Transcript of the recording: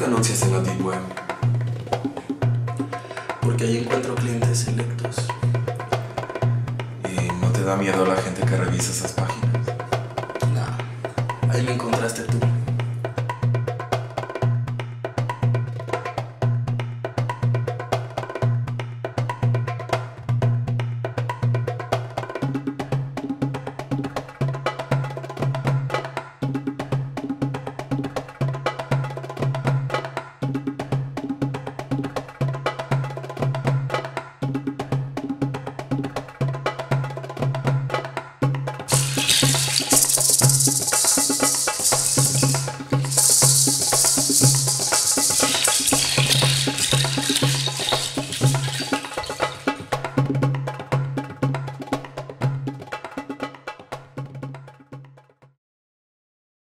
que anuncias en la Deep Web? Porque ahí encuentro clientes selectos. ¿Y no te da miedo la gente que revisa esas páginas? Nah, ahí me encontraste tú.